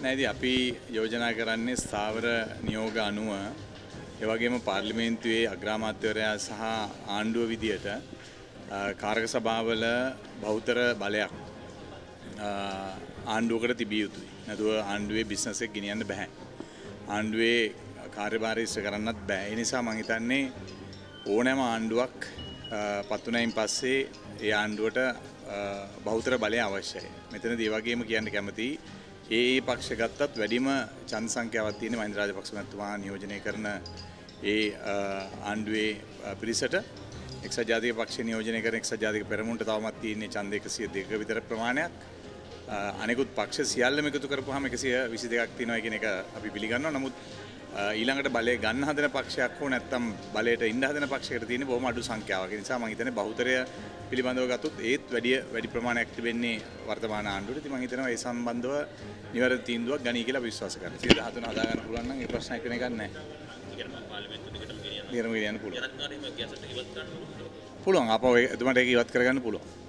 නැති අපි යෝජනා කරන්නේ ස්ථාවර නියෝග අනුව ඒ වගේම පාර්ලිමේන්තුවේ අග්‍රාමාත්‍යවරයා සහ ආණ්ඩුව විදියට කාරක සභාවල බහුතර බලයක් ආණ්ඩුවකට තිබිය යුතුයි. නැතුව ආණ්ඩුවේ බිස්නස් එක ගෙනියන්න බෑ. ආණ්ඩුවේ කාර්යභාරය ඉෂ්ට කරන්නත් බෑ. ඒ නිසා මම හිතන්නේ ඕනෑම ආණ්ඩුවක් පත්ුණයින් පස්සේ ඒ ආණ්ඩුවට බහුතර බලය අවශ්‍යයි. මෙතනදී ඒ වගේම කියන්න කැමතියි ඒ පක්ෂ ගත්තත් වැඩිම ඡන්ද සංඛ්‍යාවක් තියෙන මහින්ද රාජපක්ෂ මහත්මයා නියෝජනය කරන ඒ ආණ්ඩුවේ පිරිසට එක්සත් ජාතික පක්ෂ නියෝජනය කරන එක්සත් ජාතික පෙරමුණට තවමත් තියෙන්නේ ඡන්ද 102ක විතර ප්‍රමාණයක්. අනෙකුත් පක්ෂ සියල්ලම එකතු කරපුවාම 122ක් තියෙනවා කියන එක අපි පිළිගන්නවා. නමුත් ඊළඟට බලය ගන්න හදන පක්ෂයක් හෝ නැත්නම් බලයට ඉන්න හදන පක්ෂයකට තියෙන බොහොම අඩු සංඛ්‍යාවක්. ඒ නිසා මම හිතන්නේ බහුතරය පිළිබඳව ගත්තොත් ඒත් වැඩි ප්‍රමාණයක් තිබෙන්නේ වර්තමාන ආණ්ඩුවට. ඉතින් මම හිතනවා ඒ සම්බන්ධව නිවැරදි තීන්දුවක් ගනී කියලා විශ්වාස කරනවා. 113 හදා ගන්න පුළුවන් නම් ඒ ප්‍රශ්නයක් වෙන එකක් නැහැ. පුළුවන්. අපව එතුමාට ඒක ඉවත් කරගන්න පුළුවන්.